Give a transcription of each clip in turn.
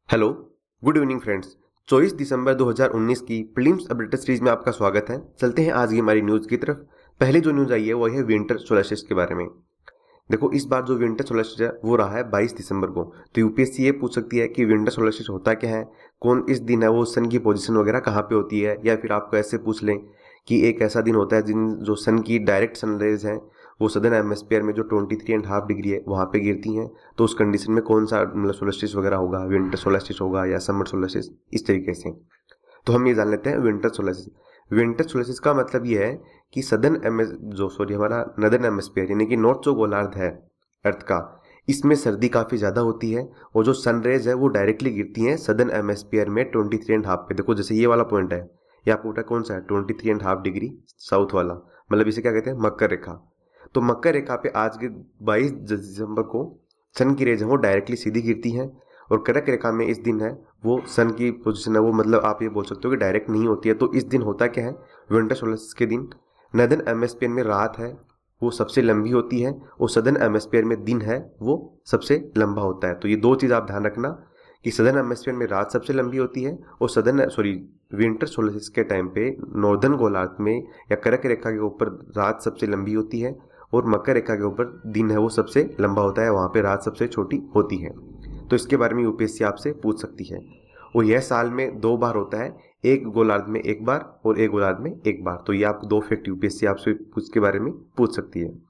Hello, good evening friends. 24 दिसंबर 2019 की prelims updated series में आपका स्वागत है। चलते हैं आज की हमारी न्यूज़ की तरफ। पहले जो न्यूज़ आई है वो है विंटर सोल्स्टिस के बारे में। देखो, इस बार जो विंटर सोल्स्टिस है वो रहा है 22 दिसंबर को। तो यूपीएससी ये पूछ सकती है कि विंटर सोल्स्टिस होता क्या है, कौन इस दिन है, वो सन की पोजीशन वगैरह कहाँ पे होती है, या फिर आपको ऐसे पूछ लें कि एक ऐसा दिन होता है जिन जो सन की डायरेक्ट सनरेज हैं वो सदर्न हेमिस्फीयर में जो 23.5 डिग्री है वहाँ पे गिरती हैं। तो उस कंडीशन में कौन सा मतलब सोल्स्टिस वगैरह होगा, विंटर सोल्स्टिस होगा या समर सोल्स्टिस, इस तरीके से। तो हम ये जान लेते हैं विंटर सोल्स्टिस। विंटर सोल्स्टिस का मतलब ये है कि हमारा नदर्न हेमिस्फीयर यानी कि नॉर्थ जो गोलार्ध है अर्थ का, इसमें सर्दी काफ़ी ज़्यादा होती है और जो सनरेज है वो डायरेक्टली गिरती हैं सदर्न हेमिस्फीयर में 23.5 पे। देखो, जैसे ये वाला पॉइंट है, ये आपको पता है कौन सा है, 23.5 डिग्री साउथ वाला, मतलब इसे क्या कहते हैं, मकर रेखा। तो मकर रेखा पे आज के 22 दिसंबर को सन की रेज है वो डायरेक्टली सीधी गिरती हैं, और कर्क रेखा में इस दिन है वो सन की पोजीशन है वो, मतलब आप ये बोल सकते हो कि डायरेक्ट नहीं होती है। तो इस दिन होता क्या है, विंटर सोल्स्टिस के दिन नदर्न हेमिस्फीयर में रात है वो सबसे लंबी होती है और सदर्न हेमिस्फीयर में दिन है वो सबसे लंबा होता है। तो ये दो चीज़ आप ध्यान रखना कि सदर्न हेमिस्फीयर में रात सबसे लंबी होती है और विंटर सोल्स्टिस के टाइम पे नॉर्दर्न गोलार्ध में या कर्क रेखा के ऊपर रात सबसे लंबी होती है और मकर रेखा के ऊपर दिन है वो सबसे लंबा होता है, वहाँ पे रात सबसे छोटी होती है। तो इसके बारे में यूपीएससी आपसे पूछ सकती है। और यह साल में 2 बार होता है, एक गोलार्ध में 1 बार और एक गोलार्ध में 1 बार। तो ये आप 2 फैक्ट यूपीएससी आपसे उसके बारे में पूछ सकती है।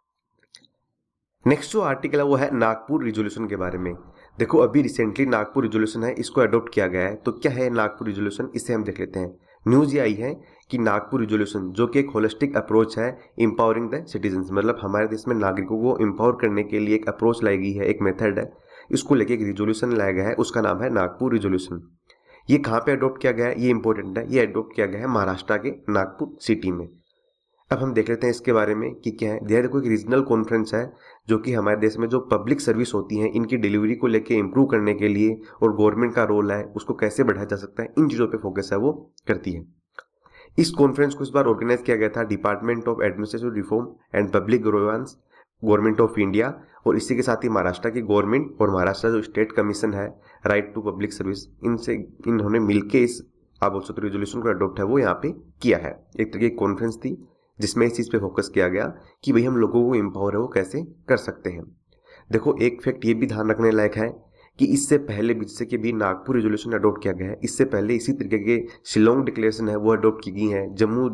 नेक्स्ट जो आर्टिकल है वो है नागपुर रिजोल्यूशन के बारे में। देखो, अभी रिसेंटली नागपुर रिजोल्यूशन है, इसको अडॉप्ट किया गया है। तो क्या है नागपुर रिजोल्यूशन, इसे हम देख लेते हैं। न्यूज़ ये आई है कि नागपुर रिजोल्यूशन जो कि एक होलिस्टिक अप्रोच है एम्पावरिंग द सिटीजन्स, मतलब हमारे देश में नागरिकों को एम्पावर करने के लिए एक अप्रोच लाई गई है, एक मेथड है, इसको लेके एक रिजोल्यूशन लाया गया है, उसका नाम है नागपुर रिजोल्यूशन। ये कहाँ पे अडॉप्ट किया गया है, ये इंपॉर्टेंट है। ये अडॉप्ट किया गया है महाराष्ट्र के नागपुर सिटी में। अब हम देख लेते हैं इसके बारे में कि क्या है। देखो, एक रीजनल कॉन्फ्रेंस है जो कि हमारे देश में जो पब्लिक सर्विस होती हैं इनकी डिलीवरी को लेके इम्प्रूव करने के लिए और गवर्नमेंट का रोल है उसको कैसे बढ़ाया जा सकता है, इन चीज़ों पे फोकस है वो करती है। इस कॉन्फ्रेंस को इस बार ऑर्गेनाइज किया गया था department of administrative reform and public grievance, government of India, और इसी के साथ ही महाराष्ट्र की गवर्नमेंट और महाराष्ट्र जो स्टेट कमीशन है राइट टू पब्लिक सर्विस, इनसे इन्होंने मिलके इस आप बोल सकते हो रेजोल्यूशन को अडॉप्ट है वो यहाँ पे किया है। एक तरह की कॉन्फ्रेंस थी जिसमें इस चीज़ पे फोकस किया गया कि भाई हम लोगों को एम्पावर है वो कैसे कर सकते हैं। देखो, एक फैक्ट ये भी ध्यान रखने लायक है कि इससे पहले जैसे कि भी नागपुर रेजोल्यूशन अडॉप्ट किया गया है, इससे पहले इसी तरीके के शिलोंग डिक्लेरेशन है वो अडॉप्ट की गई है,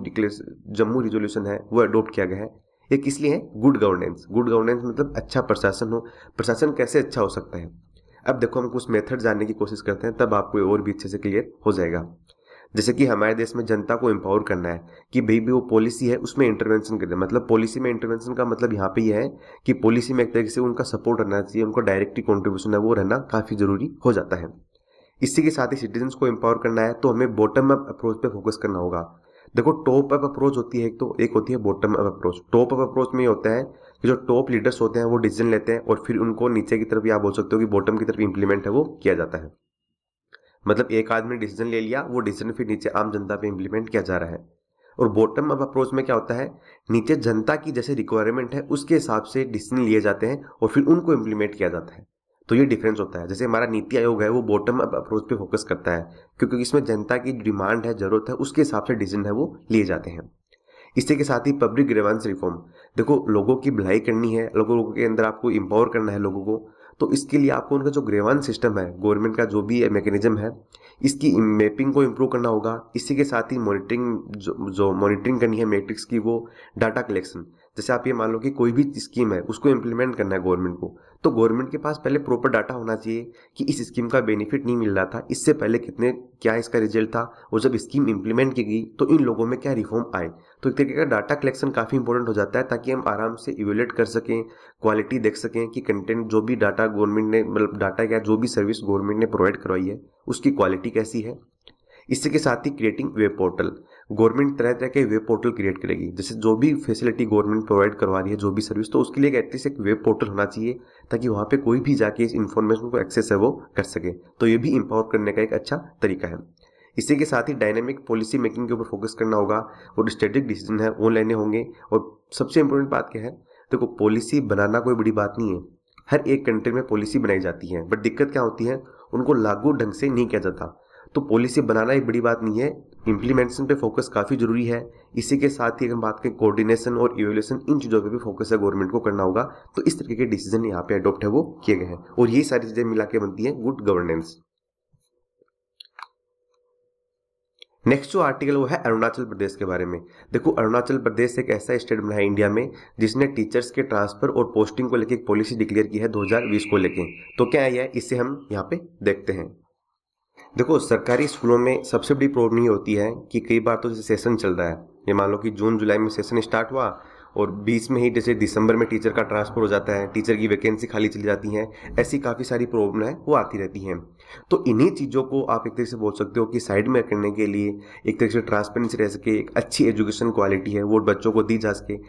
जम्मू रिजोल्यूशन है वो अडॉप्ट किया गया है। एक इसलिए है गुड गवर्नेंस। गुड गवर्नेंस मतलब अच्छा प्रशासन हो। प्रशासन कैसे अच्छा हो सकता है, अब देखो हम कुछ मेथड जानने की कोशिश करते हैं, तब आपको और भी अच्छे से क्लियर हो जाएगा। जैसे कि हमारे देश में जनता को एम्पावर करना है कि भाई भी वो पॉलिसी है उसमें इंटरवेंशन करना है। मतलब पॉलिसी में इंटरवेंशन का मतलब यहाँ पे ये है कि पॉलिसी में एक तरीके से उनका सपोर्ट रहना चाहिए, उनका डायरेक्टली कंट्रीब्यूशन है वो रहना काफ़ी जरूरी हो जाता है। इसी के साथ ही सिटीजन्स को एम्पावर करना है तो हमें बॉटम अप अप्रोच पे फोकस करना होगा। देखो, टॉप अप अप्रोच होती है एक, तो एक होती है bottom up approach. Top up approach में ये होता है कि जो टॉप लीडर्स होते हैं वो डिसीजन लेते हैं और फिर उनको नीचे की तरफ, या आप बोल सकते हो कि बॉटम की तरफ इंप्लीमेंट है वो किया जाता है। मतलब एक आदमी ने डिसीजन ले लिया, वो डिसीजन फिर नीचे आम जनता पे इंप्लीमेंट किया जा रहा है। और बॉटम अप अप्रोच में क्या होता है, नीचे जनता की जैसे रिक्वायरमेंट है उसके हिसाब से डिसीजन लिए जाते हैं और फिर उनको इंप्लीमेंट किया जाता है। तो ये डिफरेंस होता है। जैसे हमारा नीति आयोग है वो बॉटम अप अप्रोच पे फोकस करता है क्योंकि इसमें जनता की डिमांड है, जरूरत है, उसके हिसाब से डिसीजन है वो लिए जाते हैं। इसी के साथ ही पब्लिक ग्रीवेंस रिफॉर्म। देखो, लोगों की भलाई करनी है, लोगों के अंदर आपको एम्पावर करना है लोगों को, तो इसके लिए आपको उनका जो ग्रीवेंस सिस्टम है, गवर्नमेंट का जो भी मैकेनिज्म है, इसकी मैपिंग को इम्प्रूव करना होगा। इसी के साथ ही मॉनिटरिंग जो मॉनिटरिंग करनी है मैट्रिक्स की, वो डाटा कलेक्शन। जैसे आप ये मान लो कि कोई भी स्कीम है उसको इम्प्लीमेंट करना है गवर्नमेंट को, तो गवर्नमेंट के पास पहले प्रॉपर डाटा होना चाहिए कि इस स्कीम का बेनिफिट नहीं मिल रहा था, इससे पहले कितने क्या इसका रिजल्ट था, और जब स्कीम इम्प्लीमेंट की गई तो इन लोगों में क्या रिफॉर्म आए। तो एक तरीके का डाटा कलेक्शन काफ़ी इंपॉर्टेंट हो जाता है ताकि हम आराम से इवेल्युएट कर सकें, क्वालिटी देख सकें कि कंटेंट जो भी डाटा गवर्नमेंट ने, मतलब डाटा क्या, जो भी सर्विस गवर्नमेंट ने प्रोवाइड करवाई है उसकी क्वालिटी कैसी है। इसी के साथ ही क्रिएटिंग वेब पोर्टल। गवर्नमेंट तरह तरह के वेब पोर्टल क्रिएट करेगी, जैसे जो भी फैसिलिटी गवर्नमेंट प्रोवाइड करवा रही है, जो भी सर्विस, तो उसके लिए एटलीस्ट एक वेब पोर्टल होना चाहिए ताकि वहाँ पे कोई भी जाके इस इन्फॉर्मेशन को एक्सेस है वो कर सके। तो ये भी इंपावर करने का एक अच्छा तरीका है। इसी के साथ ही डायनेमिक पॉलिसी मेकिंग के ऊपर फोकस करना होगा और स्ट्रेटेजिक डिसीजन है वो लेने होंगे। और सबसे इंपॉर्टेंट बात क्या है, देखो पॉलिसी बनाना कोई बड़ी बात नहीं है, हर एक कंट्री में पॉलिसी बनाई जाती है, बट दिक्कत क्या होती है, उनको लागू ढंग से नहीं किया जाता। तो पॉलिसी बनाना एक बड़ी बात नहीं है, इम्प्लीमेंटेशन पे फोकस काफ़ी जरूरी है। इसी के साथ ही अगर हम बात करें कोऑर्डिनेशन और इवैल्यूएशन, इन चीज़ों पे भी फोकस है गवर्नमेंट को करना होगा। तो इस तरीके के डिसीजन यहाँ पे अडॉप्ट है वो किए गए हैं और यही सारी चीज़ें मिला के बनती है गुड गवर्नेंस। नेक्स्ट जो आर्टिकल वो है अरुणाचल प्रदेश के बारे में। देखो अरुणाचल प्रदेश एक ऐसा स्टेट बना है इंडिया में जिसने टीचर्स के ट्रांसफर और पोस्टिंग को लेकर एक पॉलिसी डिक्लेयर की है 2020 को लेके। तो क्या है इससे हम यहाँ पे देखते हैं। देखो सरकारी स्कूलों में सबसे बड़ी प्रॉब्लम ये होती है कि कई बार तो जैसे सेशन चल रहा है, ये मान लो कि जून जुलाई में सेशन स्टार्ट हुआ और बीच में ही जैसे दिसंबर में टीचर का ट्रांसफर हो जाता है, टीचर की वैकेंसी खाली चली जाती है, ऐसी काफ़ी सारी प्रॉब्लम है वो आती रहती हैं। तो इन्हीं चीज़ों को आप एक तरीके से बोल सकते हो कि साइड में करने के लिए एक तरीके से ट्रांसपेरेंसी रह सके, एक अच्छी एजुकेशन क्वालिटी है वो बच्चों को दी जा सके,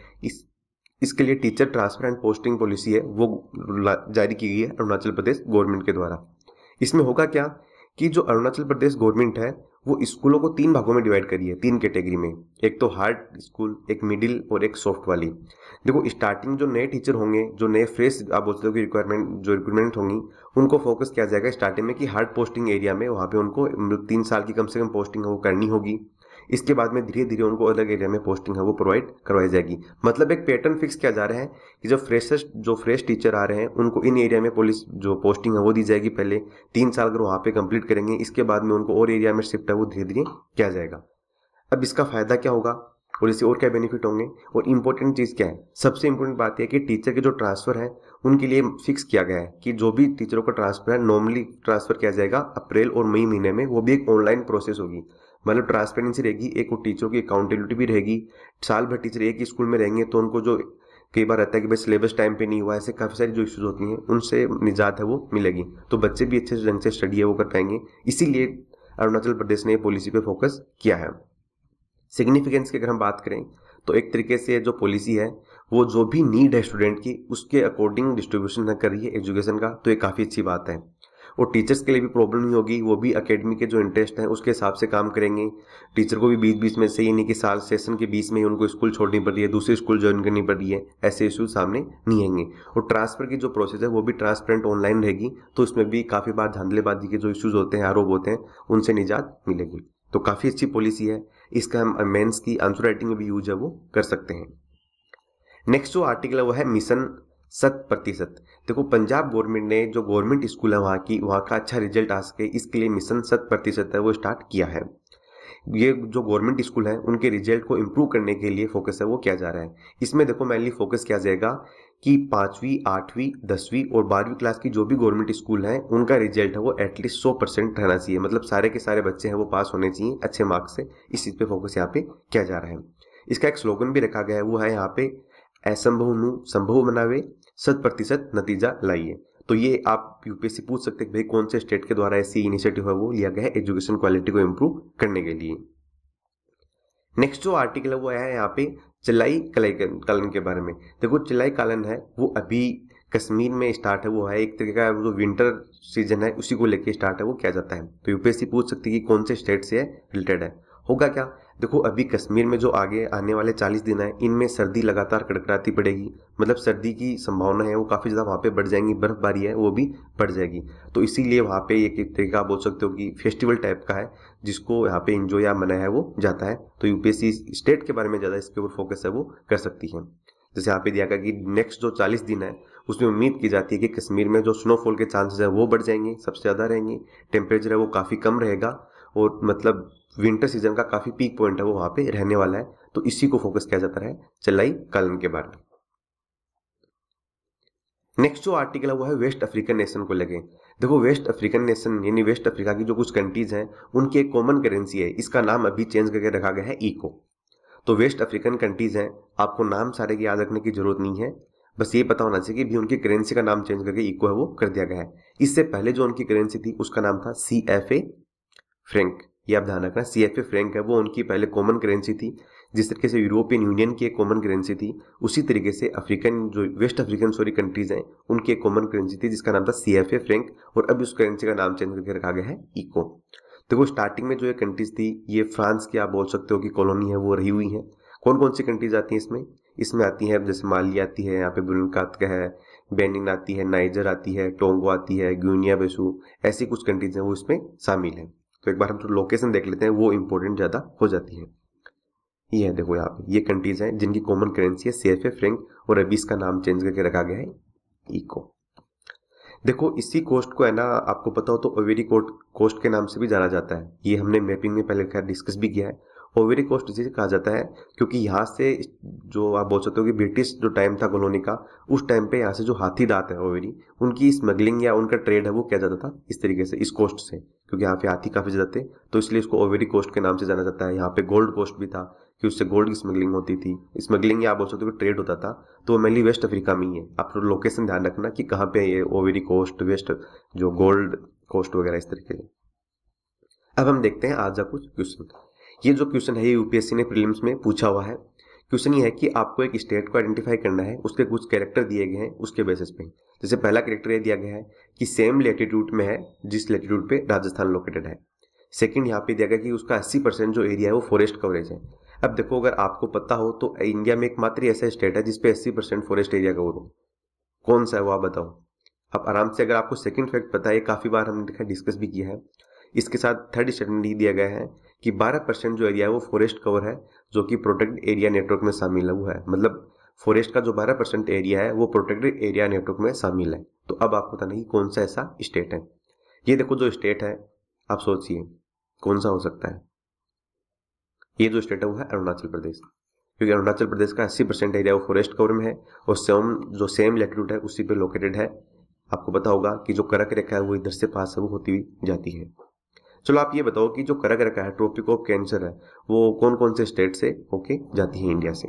इसके लिए teacher transfer and posting policy है वो जारी की गई है अरुणाचल प्रदेश गवर्नमेंट के द्वारा। इसमें होगा क्या कि जो अरुणाचल प्रदेश गवर्नमेंट है वो स्कूलों को 3 भागों में डिवाइड करी है, 3 कैटेगरी में। एक तो हार्ड स्कूल, एक मिडिल और एक सॉफ्ट वाली। देखो स्टार्टिंग जो नए टीचर होंगे, जो नए फ्रेश आप बोलते हो कि रिक्वायरमेंट होंगी, उनको फोकस किया जाएगा स्टार्टिंग में कि हार्ड पोस्टिंग एरिया में, वहाँ पे उनको 3 साल की कम से कम पोस्टिंग है वो करनी होगी। इसके बाद में धीरे धीरे उनको अलग एरिया में पोस्टिंग है वो प्रोवाइड करवाई जाएगी। मतलब एक पैटर्न फिक्स किया जा रहा है कि जो फ्रेश टीचर आ रहे हैं उनको इन एरिया में जो पोस्टिंग है वो दी जाएगी। पहले 3 साल अगर वहाँ पे कंप्लीट करेंगे, इसके बाद में उनको और एरिया में शिफ्ट है वो धीरे धीरे किया जाएगा। अब इसका फायदा क्या होगा और इससे और क्या बेनिफिट होंगे और इम्पोर्टेंट चीज़ क्या है, सबसे इंपॉर्टेंट बात यह है कि टीचर के जो ट्रांसफर है उनके लिए फिक्स किया गया है कि जो भी टीचरों का ट्रांसफर है नॉर्मली ट्रांसफर किया जाएगा अप्रैल और मई महीने में, वो भी एक ऑनलाइन प्रोसेस होगी। मतलब ट्रांसपेरेंसी रहेगी, एक टीचरों की अकाउंटेबिलिटी भी रहेगी। साल भर टीचर एक ही स्कूल में रहेंगे तो उनको जो कई बार रहता है कि भाई सिलेबस टाइम पे नहीं हुआ, ऐसे काफ़ी सारी जो इश्यूज होती हैं उनसे निजात है वो मिलेगी। तो बच्चे भी अच्छे ढंग से स्टडी है वो कर पाएंगे। इसीलिए अरुणाचल प्रदेश ने पॉलिसी पे फोकस किया है। सिग्निफिकेंस की अगर हम बात करें तो एक तरीके से जो पॉलिसी है वो जो भी नीड है स्टूडेंट की उसके अकॉर्डिंग डिस्ट्रीब्यूशन कर रही है एजुकेशन का, तो ये काफ़ी अच्छी बात है। और टीचर्स के लिए भी प्रॉब्लम नहीं होगी, वो भी एकेडमी के जो इंटरेस्ट हैं उसके हिसाब से काम करेंगे। टीचर को भी बीच बीच में से ये नहीं कि साल सेशन के बीच में ही उनको स्कूल छोड़नी पड़ रही है, दूसरी स्कूल ज्वाइन करनी पड़ रही है, ऐसे इशू सामने नहीं आएंगे। और ट्रांसफर की जो प्रोसेस है वो भी ट्रांसपेरेंट ऑनलाइन रहेगी, तो इसमें भी काफ़ी बार धांधलेबाजी के जो इशूज़ होते हैं, आरोप होते हैं, उनसे निजात मिलेगी। तो काफ़ी अच्छी पॉलिसी है। इसका हम मेंस की आंसर राइटिंग में भी यूज है वो कर सकते हैं। नेक्स्ट जो आर्टिकल है वो है मिशन 100%। देखो पंजाब गवर्नमेंट ने जो गवर्नमेंट स्कूल है वहाँ का अच्छा रिजल्ट आ सके, इसके लिए मिशन 100% है वो स्टार्ट किया है। ये जो गवर्नमेंट स्कूल है उनके रिजल्ट को इम्प्रूव करने के लिए फोकस है वो किया जा रहा है। इसमें देखो मेनली फोकस किया जाएगा कि 5वीं, 8वीं, 10वीं और 12वीं क्लास की जो भी गवर्नमेंट स्कूल हैं उनका रिजल्ट है वो एटलीस्ट 100% रहना चाहिए। मतलब सारे के सारे बच्चे हैं वो पास होने चाहिए अच्छे मार्क्स से। इस चीज़ पे फोकस यहाँ पे किया जा रहा है। इसका एक स्लोगन भी रखा गया है, वो है यहाँ पे असंभव नु संभव बनावे, 100% नतीजा लाइए। तो ये आप यूपीएससी पूछ सकते हैं भाई कौन से स्टेट के द्वारा ऐसी इनिशिएटिव है वो लिया गया है एजुकेशन क्वालिटी को इम्प्रूव करने के लिए। नेक्स्ट जो आर्टिकल है वो है यहाँ पे चिल्लाई कालन के बारे में। देखो चिल्लाई कालन है वो अभी कश्मीर में स्टार्ट है, वो है एक तरीके का जो विंटर सीजन है उसी को लेके स्टार्ट है वो किया जाता है। तो यूपीएससी पूछ सकती है कि कौन से स्टेट से रिलेटेड है। होगा क्या, देखो अभी कश्मीर में जो आगे आने वाले 40 दिन है इनमें सर्दी लगातार कड़कड़ाती पड़ेगी। मतलब सर्दी की संभावना है वो काफ़ी ज़्यादा वहाँ पे बढ़ जाएंगी, बर्फबारी है वो भी बढ़ जाएगी। तो इसीलिए वहाँ पे एक तरीका बोल सकते हो कि फेस्टिवल टाइप का है जिसको यहाँ पे इंजॉय या मनाया है वो जाता है। तो यूपीएससी स्टेट के बारे में ज़्यादा इसके ऊपर फोकस है वो कर सकती है। जैसे यहाँ पे दिया गया कि नेक्स्ट जो 40 दिन है उसमें उम्मीद की जाती है कि कश्मीर में जो स्नोफॉल के चांसेस है वो बढ़ जाएंगे, सबसे ज़्यादा रहेंगे। टेम्परेचर है वो काफ़ी कम रहेगा और मतलब विंटर सीजन का काफ़ी पीक पॉइंट है वो वहाँ पे रहने वाला है। तो इसी को फोकस किया जाता है चिल्लाई कालन के बारे में। नेक्स्ट जो आर्टिकल है वो है वेस्ट अफ्रीकन नेशन को लेके। देखो वेस्ट अफ्रीकन नेशन यानी वेस्ट अफ्रीका की जो कुछ कंट्रीज हैं उनकी एक कॉमन करेंसी है, इसका नाम अभी चेंज करके रखा गया है इको। तो वेस्ट अफ्रीकन कंट्रीज हैं, आपको नाम सारे की याद रखने की जरूरत नहीं है, बस ये पता होना चाहिए कि भी उनकी करेंसी का नाम चेंज करके इको है वो कर दिया गया है। इससे पहले जो उनकी करेंसी थी उसका नाम था CFA फ्रैंक। ये आप ध्यान रखना, CFA फ्रैंक है वो उनकी पहले कॉमन करेंसी थी। जिस तरीके से यूरोपियन यूनियन की एक कॉमन करेंसी थी उसी तरीके से अफ्रीकन जो वेस्ट अफ्रीकन कंट्रीज हैं उनकी एक कॉमन करेंसी थी जिसका नाम था CFA फ्रैंक, और अब उस करेंसी का नाम चेंज करके रखा गया है इको। देखो स्टार्टिंग में जो ये कंट्रीज थी ये फ्रांस की आप बोल सकते हो कि कॉलोनी है वो रही हुई है। कौन कौन सी कंट्रीज आती हैं इसमें आती हैं जैसे माली आती है, यहाँ पे बुर्किना है, बेनिन आती है, नाइजर आती है, टोंगो आती है, ग्विनिया बिसाऊ, ऐसी कुछ कंट्रीज हैं वो इसमें शामिल हैं। तो एक बार हम जो लोकेशन देख लेते हैं वो इंपॉर्टेंट ज़्यादा हो जाती है। ये है देखो यहाँ पे ये कंट्रीज हैं जिनकी कॉमन करेंसी है CFA फ्रैंक, और अभी इसका नाम चेंज करके रखा गया है इको। देखो इसी कोस्ट को है ना, आपको पता हो तो ओवेरी कोस्ट के नाम से भी जाना जाता है। ये हमने मैपिंग में पहले खैर डिस्कस भी किया है। ओवेरी कोस्ट इसी से कहा जाता है क्योंकि यहाँ से जो आप बोल सकते हो कि ब्रिटिश जो टाइम था कॉलोनी का, उस टाइम पे यहाँ से जो हाथी दांत है ओवेरी, उनकी स्मगलिंग या उनका ट्रेड है वो किया जाता था इस तरीके से इस कोस्ट से, क्योंकि यहाँ पे हाथी काफी ज्यादा थे, तो इसलिए इसको ओवेरी कोस्ट के नाम से जाना जाता है। यहाँ पे गोल्ड कोस्ट भी था कि उससे गोल्ड की स्मगलिंग होती थी, स्मगलिंग या आप बोल सकते हो ट्रेड होता था, तो मेनली वेस्ट अफ्रीका में ही है। आप लोकेशन ध्यान रखना कि कहाँ पे ये ओवेरी कोस्ट, वेस्ट जो गोल्ड कोस्ट वगैरह इस तरीके से। अब हम देखते हैं आज का कुछ क्वेश्चन। ये जो क्वेश्चन है ये यूपीएससी ने प्रीलिम्स में पूछा हुआ है। क्वेश्चन ये है कि आपको एक स्टेट को आइडेंटिफाई करना है, उसके कुछ कैरेक्टर दिए गए हैं उसके बेसिस पे। जैसे पहला कैरेक्टर ये दिया गया है कि सेम लैटिट्यूड में है जिस लैटिट्यूड पे राजस्थान लोकेटेड है। सेकंड यहाँ पे दिया गया कि उसका 80% जो एरिया है वो फॉरेस्ट कवरेज है। अब देखो अगर आपको पता हो तो इंडिया में एकमात्र ऐसा स्टेट है जिसपे 80% फॉरेस्ट एरिया कवर हो, कौन सा है वो आप बताओ। अब आराम से अगर आपको सेकंड फैक्ट पता है, काफी बार हमने देखा डिस्कस भी किया है। इसके साथ थर्ड स्टेटमेंट दिया गया है कि 12% जो एरिया है वो फॉरेस्ट कवर है जो कि प्रोटेक्टेड एरिया नेटवर्क में शामिल हुआ है। मतलब फॉरेस्ट का जो 12% एरिया है वो प्रोटेक्टेड एरिया नेटवर्क में शामिल है। तो अब आपको पता नहीं कौन सा ऐसा स्टेट है। ये देखो जो स्टेट है, आप सोचिए कौन सा हो सकता है। ये जो स्टेट है वो है अरुणाचल प्रदेश, क्योंकि अरुणाचल प्रदेश का 80% एरिया वो फॉरेस्ट कवर में है और सेम लैटिट्यूड है उसी पे लोकेटेड है। आपको पता होगा कि जो करक रेखा है वो इधर से पास है, वो होती हुई जाती है। चलो आप ये बताओ कि जो करक रेखा है, ट्रॉपिक ऑफ कैंसर है, वो कौन कौन से स्टेट से होके जाती है इंडिया से।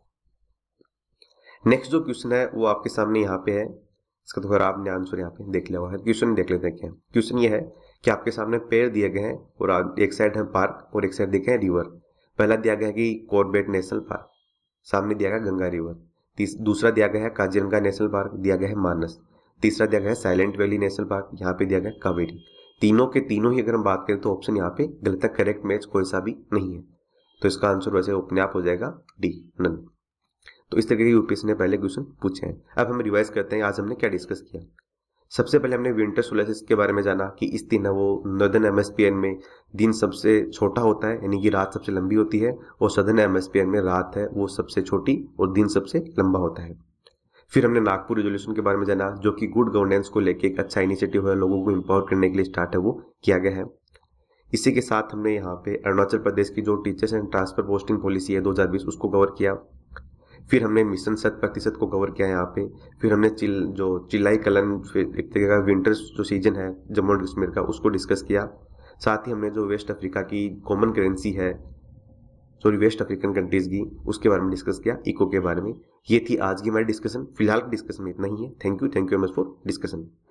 नेक्स्ट जो क्वेश्चन है वो आपके सामने यहाँ पे है, इसका तो खैर आपने आंसर यहाँ पे देख लिया हुआ है। क्वेश्चन देख लेते हैं क्या। क्वेश्चन ये है कि आपके सामने पेड़ दिए गए हैं और एक साइड है पार्क और एक साइड देखे हैं रिवर। पहला दिया गया है कि कॉर्बेट नेशनल पार्क, सामने दिया गया गंगा रिवर। दूसरा दिया गया है काजीरंगा नेशनल पार्क, दिया गया है मानस। तीसरा दिया गया है साइलेंट वैली नेशनल पार्क, यहाँ पे दिया गया है कावेरी। तीनों के तीनों ही अगर हम बात करें तो ऑप्शन यहाँ पे गलत है, करेक्ट मैच कोई सा भी नहीं है। तो इसका आंसर वैसे अपने आप हो जाएगा डी, नन। तो इस तरीके के यूपीएससी ने पहले क्वेश्चन पूछे हैं। अब हम रिवाइज करते हैं आज हमने क्या डिस्कस किया। सबसे पहले हमने विंटर सोलेसिस के बारे में जाना कि इस दिन है वो नॉर्दर्न हेमिस्फीयर में दिन सबसे छोटा होता है, यानी कि रात सबसे लंबी होती है, और सदर्न हेमिस्फीयर में रात है वो सबसे छोटी और दिन सबसे लंबा होता है। फिर हमने नागपुर रिजोल्यूशन के बारे में जाना जो कि गुड गवर्नेंस को लेके एक अच्छा इनिशिएटिव है, लोगों को एम्पावर करने के लिए स्टार्ट है वो किया गया है। इसी के साथ हमने यहाँ पे अरुणाचल प्रदेश की जो teachers and transfer posting policy है 2020 उसको कवर किया। फिर हमने मिशन 100% को कवर किया यहाँ पे। फिर हमने चिल्लाई कलन एक तरीके का विंटर जो सीजन है जम्मू एंड कश्मीर का उसको डिस्कस किया। साथ ही हमने जो वेस्ट अफ्रीका की कॉमन करेंसी है, सॉरी वेस्ट अफ्रीकन कंट्रीज की, उसके बारे में डिस्कस किया, इको के बारे में। ये थी आज की हमारी डिस्कशन। फिलहाल डिस्कशन में इतना ही है। Thank you very much for discussion.